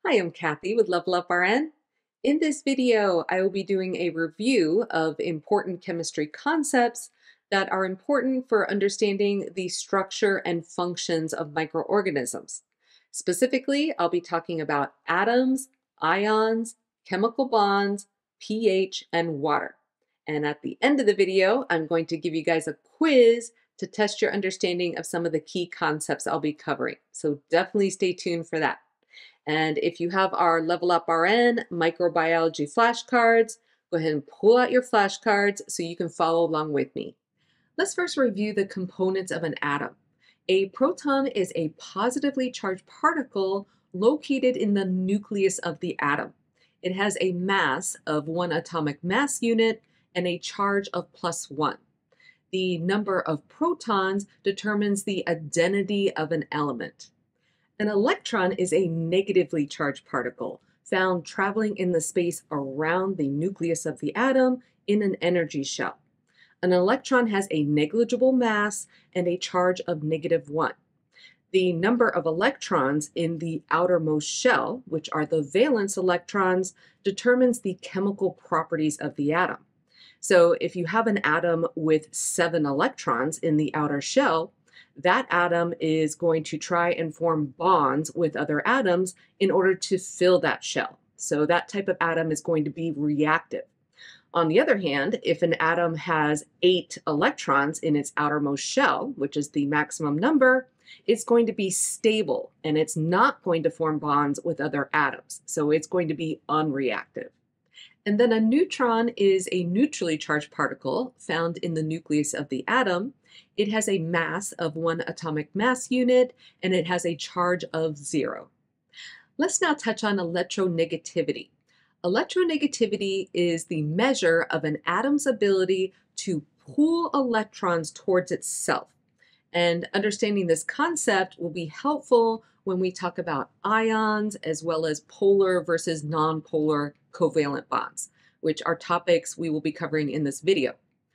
Hi, I'm Cathy with Level Up RN. In this video, I will be doing a review of important chemistry concepts that are important for understanding the structure and functions of microorganisms. Specifically, I'll be talking about atoms, ions, chemical bonds, pH, and water. And at the end of the video, I'm going to give you guys a quiz to test your understanding of some of the key concepts I'll be covering. So definitely stay tuned for that. And if you have our Level Up RN microbiology flashcards, go ahead and pull out your flashcards so you can follow along with me. Let's first review the components of an atom. A proton is a positively charged particle located in the nucleus of the atom. It has a mass of 1 atomic mass unit and a charge of +1. The number of protons determines the identity of an element. An electron is a negatively charged particle found traveling in the space around the nucleus of the atom in an energy shell. An electron has a negligible mass and a charge of -1. The number of electrons in the outermost shell, which are the valence electrons, determines the chemical properties of the atom. So if you have an atom with 7 electrons in the outer shell, that atom is going to try and form bonds with other atoms in order to fill that shell. So that type of atom is going to be reactive. On the other hand, if an atom has 8 electrons in its outermost shell, which is the maximum number, it's going to be stable and it's not going to form bonds with other atoms. So it's going to be unreactive. And then a neutron is a neutrally charged particle found in the nucleus of the atom. It has a mass of 1 atomic mass unit and it has a charge of 0. Let's now touch on electronegativity. Electronegativity is the measure of an atom's ability to pull electrons towards itself. And understanding this concept will be helpful when we talk about ions as well as polar versus nonpolar covalent bonds, which are topics we will be covering in this video.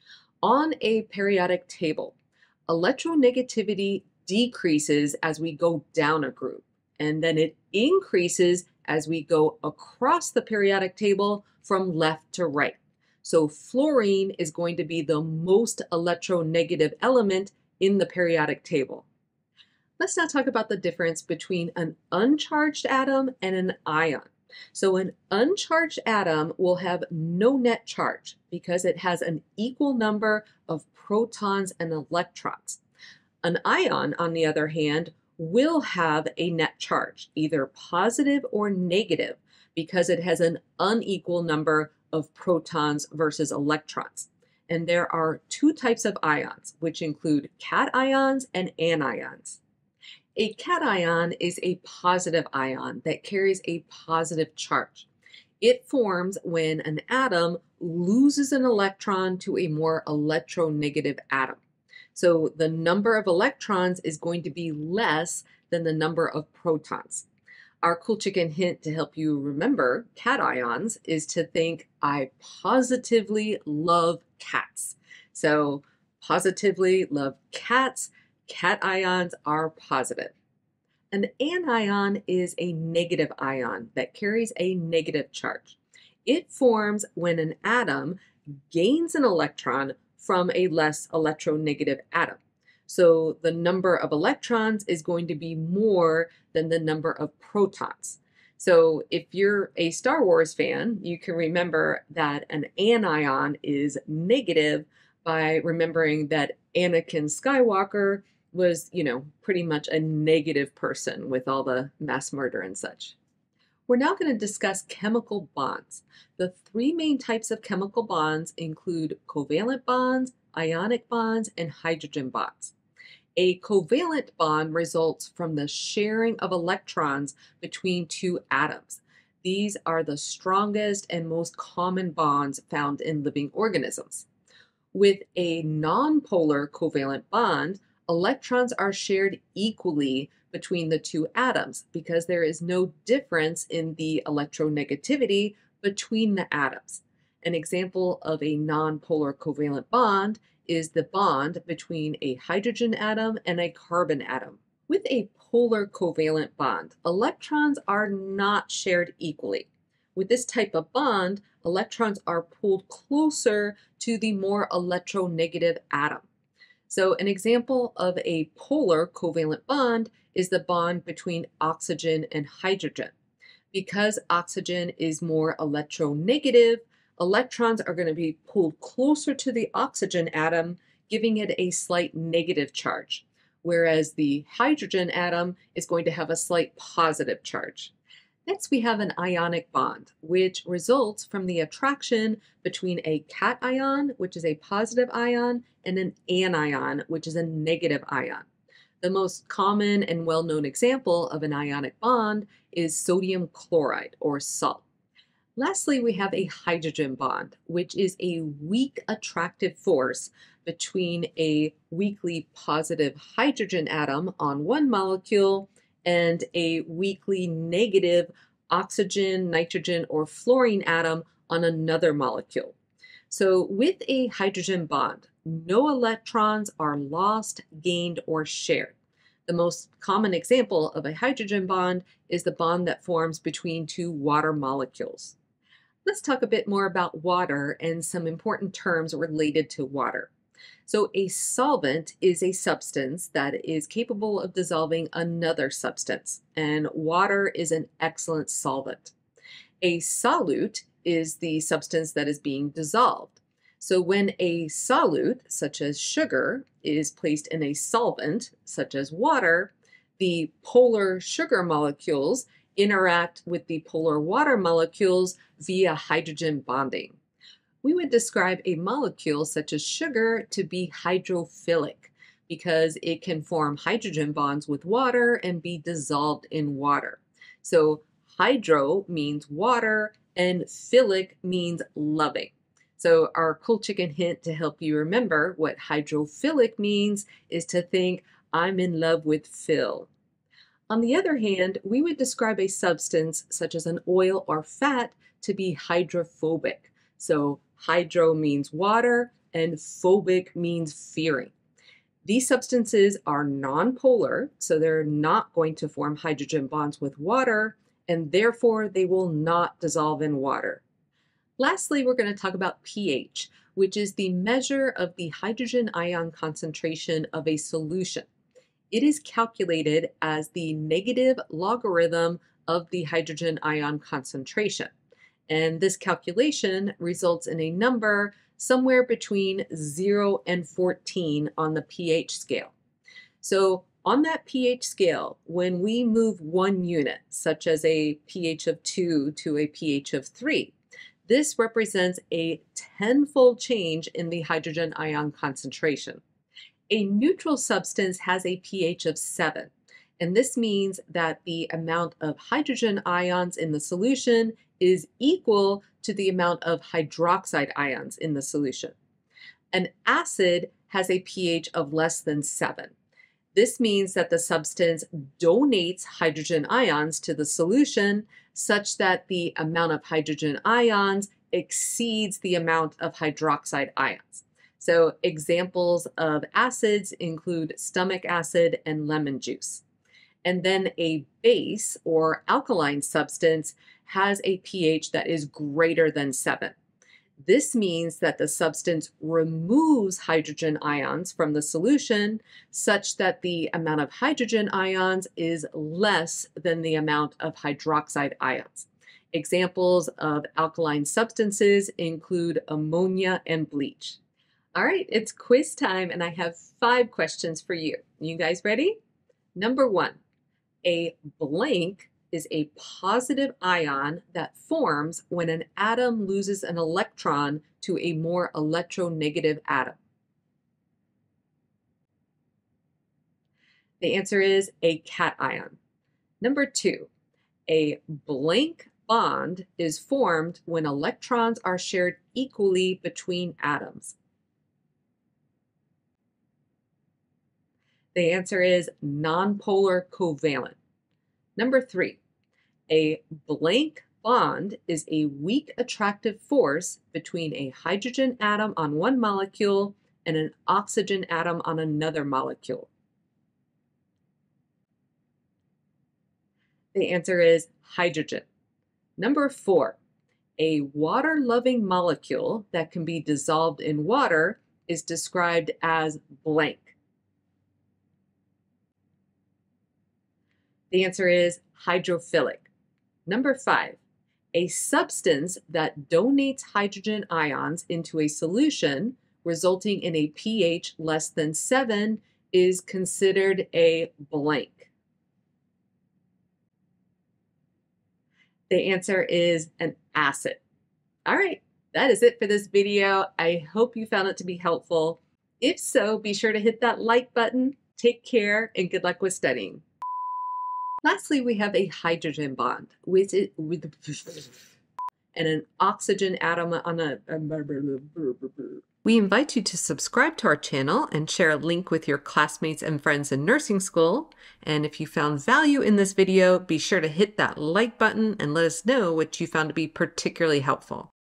On a periodic table, electronegativity decreases as we go down a group, and then it increases as we go across the periodic table from left to right. So fluorine is going to be the most electronegative element in the periodic table. Let's now talk about the difference between an uncharged atom and an ion. So an uncharged atom will have no net charge because it has an equal number of protons and electrons. An ion, on the other hand, will have a net charge, either positive or negative, because it has an unequal number of protons versus electrons. And there are 2 types of ions, which include cations and anions. A cation is a positive ion that carries a positive charge. It forms when an atom loses an electron to a more electronegative atom. So the number of electrons is going to be less than the number of protons. Our cool chicken hint to help you remember cations is to think, I positively love cats. So positively love cats, cations are positive. An anion is a negative ion that carries a negative charge. It forms when an atom gains an electron from a less electronegative atom. So the number of electrons is going to be more than the number of protons. So if you're a Star Wars fan, you can remember that an anion is negative by remembering that Anakin Skywalker was, pretty much a negative person with all the mass murder and such. We're now going to discuss chemical bonds. The 3 main types of chemical bonds include covalent bonds, ionic bonds, and hydrogen bonds. A covalent bond results from the sharing of electrons between 2 atoms. These are the strongest and most common bonds found in living organisms. With a nonpolar covalent bond, electrons are shared equally between the 2 atoms because there is no difference in the electronegativity between the atoms. An example of a nonpolar covalent bond is the bond between a hydrogen atom and a carbon atom. With a polar covalent bond, electrons are not shared equally. With this type of bond, electrons are pulled closer to the more electronegative atom. So an example of a polar covalent bond is the bond between oxygen and hydrogen. Because oxygen is more electronegative, electrons are going to be pulled closer to the oxygen atom, giving it a slight negative charge, whereas the hydrogen atom is going to have a slight positive charge. Next, we have an ionic bond, which results from the attraction between a cation, which is a positive ion, and an anion, which is a negative ion. The most common and well-known example of an ionic bond is sodium chloride or salt. Lastly, we have a hydrogen bond, which is a weak attractive force between a weakly positive hydrogen atom on one molecule and a weakly negative oxygen, nitrogen, or fluorine atom on another molecule. So with a hydrogen bond, no electrons are lost, gained, or shared. The most common example of a hydrogen bond is the bond that forms between two water molecules. Let's talk a bit more about water and some important terms related to water. So a solvent is a substance that is capable of dissolving another substance, and water is an excellent solvent. A solute is the substance that is being dissolved. So when a solute, such as sugar, is placed in a solvent, such as water, the polar sugar molecules interact with the polar water molecules via hydrogen bonding. We would describe a molecule such as sugar to be hydrophilic because it can form hydrogen bonds with water and be dissolved in water. So hydro means water and philic means loving. So our cool chicken hint to help you remember what hydrophilic means is to think, I'm in love with Phil. On the other hand, we would describe a substance such as an oil or fat to be hydrophobic. So hydro means water and phobic means fearing. These substances are nonpolar, so they're not going to form hydrogen bonds with water, and therefore they will not dissolve in water. Lastly, we're going to talk about pH, which is the measure of the hydrogen ion concentration of a solution. It is calculated as the negative logarithm of the hydrogen ion concentration. And this calculation results in a number somewhere between 0 and 14 on the pH scale. So on that pH scale, when we move one unit, such as a pH of 2 to a pH of 3, this represents a 10-fold change in the hydrogen ion concentration. A neutral substance has a pH of 7, and this means that the amount of hydrogen ions in the solution is equal to the amount of hydroxide ions in the solution. An acid has a pH of less than 7. This means that the substance donates hydrogen ions to the solution such that the amount of hydrogen ions exceeds the amount of hydroxide ions. So examples of acids include stomach acid and lemon juice. And then a base or alkaline substance has a pH that is greater than 7. This means that the substance removes hydrogen ions from the solution such that the amount of hydrogen ions is less than the amount of hydroxide ions. Examples of alkaline substances include ammonia and bleach. All right, it's quiz time, and I have 5 questions for you. You guys ready? Number 1, a blank is a positive ion that forms when an atom loses an electron to a more electronegative atom. The answer is a cation. Number 2, a blank bond is formed when electrons are shared equally between atoms. The answer is nonpolar covalent. Number 3, a blank bond is a weak attractive force between a hydrogen atom on one molecule and an oxygen atom on another molecule. The answer is hydrogen. Number 4, a water-loving molecule that can be dissolved in water is described as blank. The answer is hydrophilic. Number 5, a substance that donates hydrogen ions into a solution resulting in a pH less than 7 is considered a blank. The answer is an acid. All right, that is it for this video. I hope you found it to be helpful. If so, be sure to hit that like button. Take care and good luck with studying. Lastly, we have a hydrogen bond with and an oxygen atom on a. We invite you to subscribe to our channel and share a link with your classmates and friends in nursing school. And if you found value in this video, be sure to hit that like button and let us know what you found to be particularly helpful.